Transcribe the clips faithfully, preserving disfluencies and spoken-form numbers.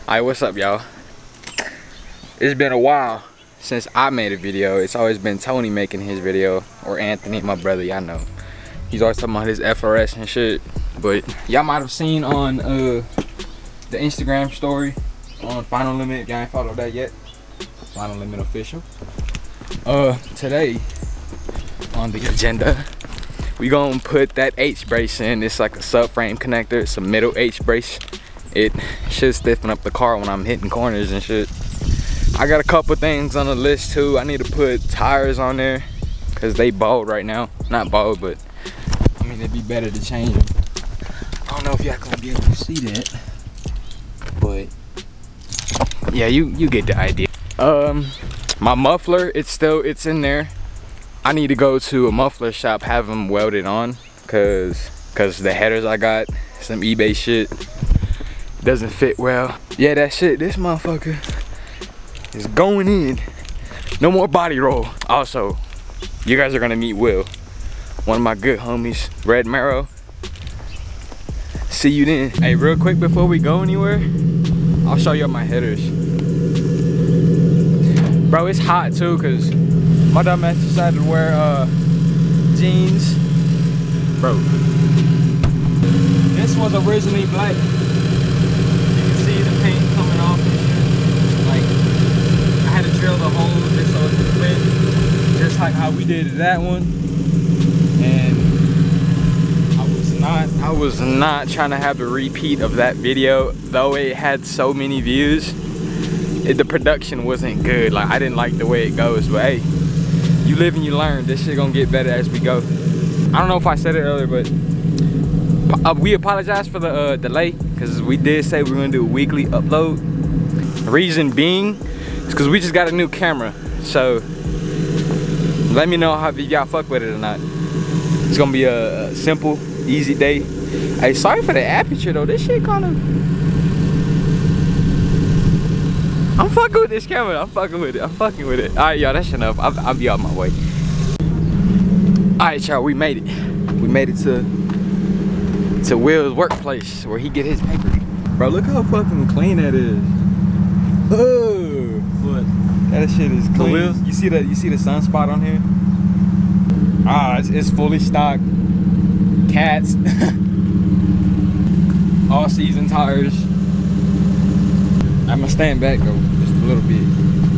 Alright, what's up, y'all? It's been a while since I made a video. It's always been Tony making his video, or Anthony, my brother, y'all know. He's always talking about his F R S and shit. But y'all might have seen on uh, the Instagram story on Final Limit, if y'all ain't followed that yet. Final Limit official. Uh, today on the agenda, we gonna put that H brace in. It's like a subframe connector. It's a middle H brace. It should stiffen up the car when I'm hitting corners and shit. I got a couple things on the list too. I need to put tires on there because they bald right now. Not bald, but I mean it'd be better to change them. I don't know if y'all gonna be able to see that, but yeah, you you get the idea. Um, my muffler, it's still it's in there. I need to go to a muffler shop, have them welded on, cause cause the headers I got, some eBay shit, doesn't fit well. Yeah, that shit, this motherfucker is going in. No more body roll. Also, you guys are gonna meet Will, one of my good homies, Red Marrow. See you then. Hey, real quick before we go anywhere, I'll show you my headers. Bro, it's hot too, cause my dumb ass decided to wear uh, jeans. Bro, this was originally black. See the paint coming off and shit. Like, I had to drill the hole just so it could fit, just like how we did that one. And I was not, I was not trying to have a repeat of that video, though it had so many views. It, the production wasn't good. Like, I didn't like the way it goes, but hey, you live and you learn. This shit gonna get better as we go. I don't know if I said it earlier, but Uh, we apologize for the uh, delay, because we did say we were gonna do a weekly upload. The reason being is because we just got a new camera, so let me know how y'all fuck with it or not. It's gonna be a, a simple, easy day. Hey, sorry for the aperture though. This shit kind of, I'm fucking with this camera. I'm fucking with it. I'm fucking with it. All right, y'all. That's enough. I'll, I'll be on my way. All right, y'all. We made it. We made it to. to Will's workplace where he get his paper. Bro, look how fucking clean that is. Oh, what? That shit is clean. Wheels? You see the you see the sunspot on here? Ah, it's, it's fully stocked. Cats. All season tires. I'm gonna stand back though, just a little bit.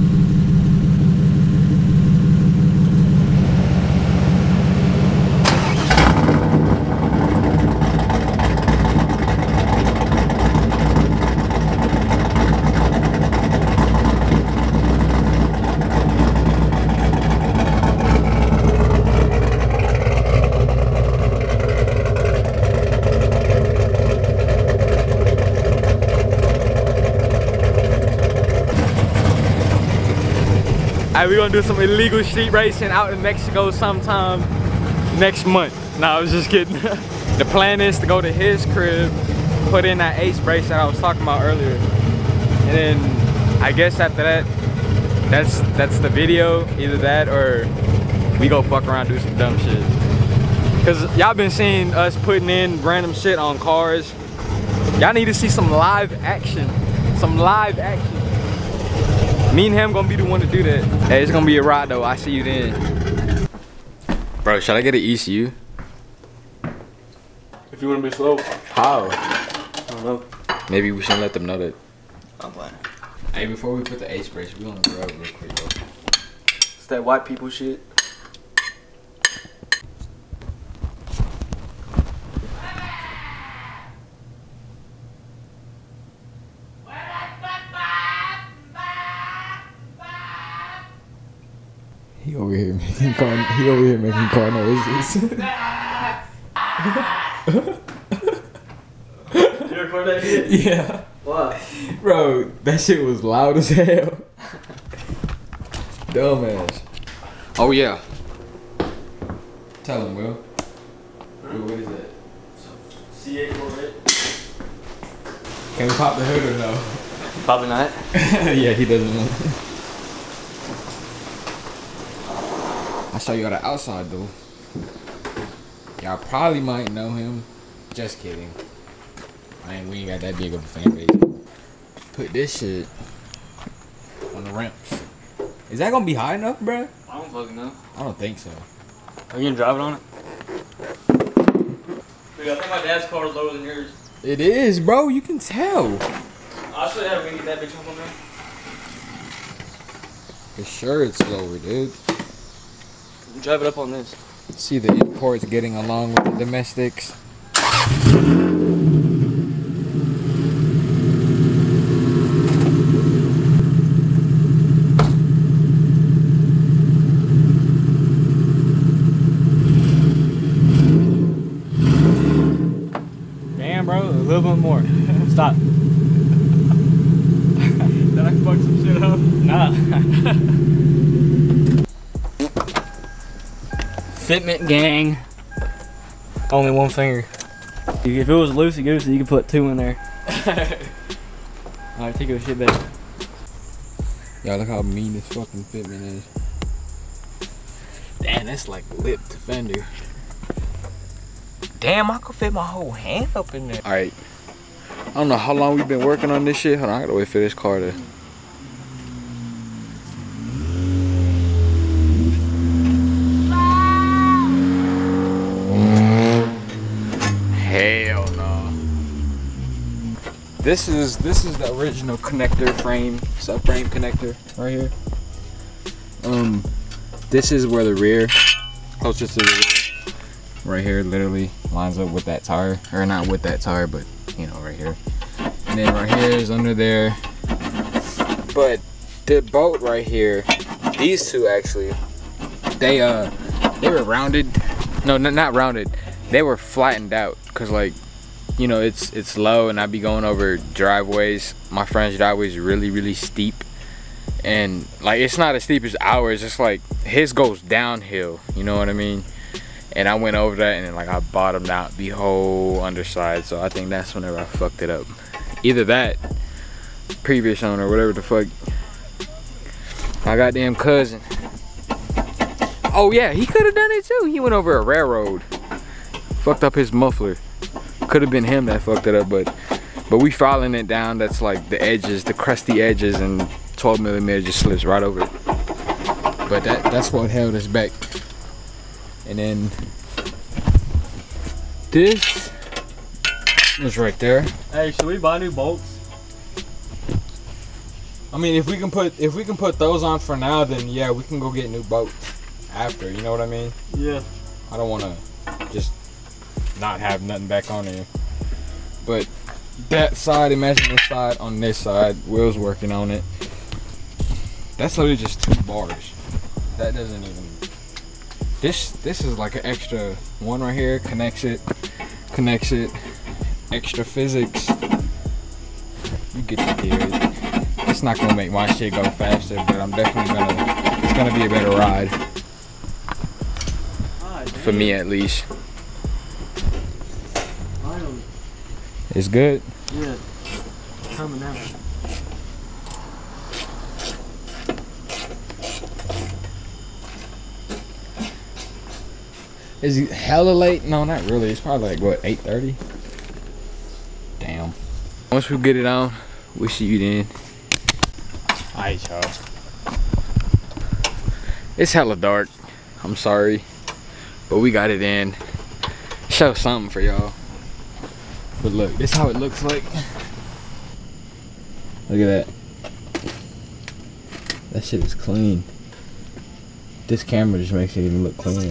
Alright, we're gonna do some illegal street racing out in Mexico sometime next month. Nah, I was just kidding. The plan is to go to his crib, put in that H brace that I was talking about earlier. And then I guess after that, that's that's the video. Either that or we go fuck around and do some dumb shit. Cause y'all been seeing us putting in random shit on cars. Y'all need to see some live action. Some live action. Me and him gonna be the one to do that. Hey, it's gonna be a ride though. I see you then. Bro, should I get an E C U? If you wanna be slow. How? I don't know. Maybe we shouldn't let them know that. I'm playing. Hey, before we put the H brace, we wanna grab real quick though. It's that white people shit. He over here making car. He over here making car noises. You record that shit? Yeah. Why? Bro, that shit was loud as hell. Dumbass. Oh yeah. Tell him, Will. Will, what is that? C eight Corvette. Can we pop the hood or no? Probably not. Yeah, he doesn't know. I'll show you on the outside though. Y'all probably might know him. Just kidding. I ain't, we ain't got that big of a fan base. put this shit on the ramps. Is that gonna be high enough, bruh? I don't fucking know. I don't think so. Are you gonna drive it on it? Dude, I think my dad's car is lower than yours. It is, bro. You can tell. I'll show you how we get that bitch up on there. For sure it's lower, dude. Drive it up on this. See the imports getting along with the domestics. Damn, bro, a little bit more. Stop. Did I fuck some shit up? Nah. Fitment gang. Only one finger. If it was loosey goosey, you could put two in there. Alright, take your shit back. Y'all look how mean this fucking fitment is. Damn, that's like lipped fender. Damn, I could fit my whole hand up in there. Alright. I don't know how long we've been working on this shit. Hold on, I gotta wait for this car to. Hell no. This is this is the original connector frame, subframe connector right here. Um, this is where the rear, closest to the rear, right here, literally lines up with that tire, or not with that tire, but you know, right here. And then right here is under there. But the bolt right here, these two actually, they uh, they were rounded. No, not rounded. They were flattened out, cause like, you know, it's it's low, and I be going over driveways. My friend's driveway is really really steep, and like it's not as steep as ours. It's like his goes downhill. You know what I mean? And I went over that, and then like I bottomed out the whole underside. So I think that's whenever I fucked it up. Either that, previous owner, whatever the fuck. My goddamn cousin. Oh yeah, he could have done it too. He went over a railroad. Fucked up his muffler. Could have been him that fucked it up, but but we filing it down. That's like the edges, the crusty edges, and twelve millimeter just slips right over it. But that that's what held us back. And then this was right there. Hey, should we buy new bolts? I mean, if we can put if we can put those on for now, then yeah, we can go get new bolts after. You know what I mean? Yeah. I don't want to just not have nothing back on there. But that side, imagine this side on this side. Will's working on it. That's literally just two bars. That doesn't even. This this is like an extra one right here. Connects it, connects it. Extra physics. You get the deal. It's not gonna make my shit go faster, but I'm definitely gonna. It's gonna be a better ride. For me at least. It's good. Yeah. Coming out. Is it hella late? No, not really. It's probably like what, eight thirty? Damn. Once we get it on, we'll see you then. Alright, y'all. It's hella dark. I'm sorry. But we got it in. Show something for y'all. But look, this is how it looks like. Look at that. That shit is clean. This camera just makes it even look clean.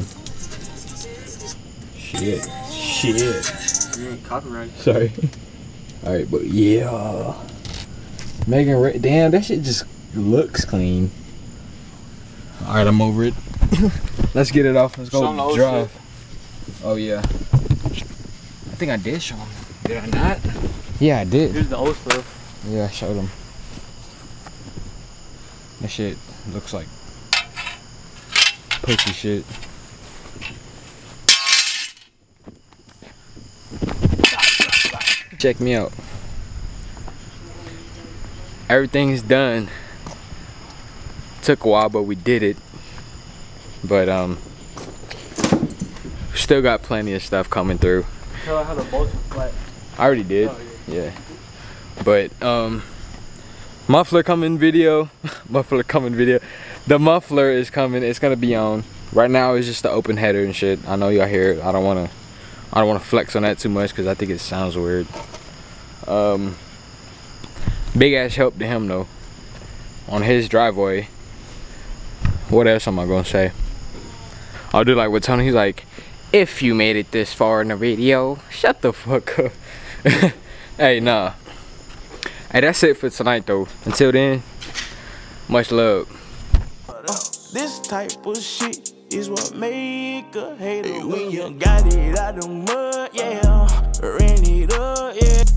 Shit. Shit. You ain't copyrighted. Sorry. Alright, but yeah. Megan, Ra damn, that shit just looks clean. Alright, I'm over it. Let's get it off. Let's go drive. Oh, yeah. I think I did show him. Did I not? Yeah, I did. Here's the old stuff. Yeah, I showed him. That shit looks like pussy shit. Check me out. Everything's done. Took a while, but we did it. But um, still got plenty of stuff coming through. Tell her how the bolts are flat. I already did. Oh, yeah. Yeah. But um, Muffler coming video. Muffler coming video. The muffler is coming. It's gonna be on. Right now it's just the open header and shit. I know y'all hear it. I don't wanna I don't wanna flex on that too much because I think it sounds weird. Um big ass help to him though. On his driveway. What else am I gonna say? I'll do like with Tony, he's like, if you made it this far in the video, shut the fuck up. Hey, nah. Hey, that's it for tonight though. Until then, much love. This type of shit is what make a hater. When you got it out the mud, yeah, ran it up, yeah.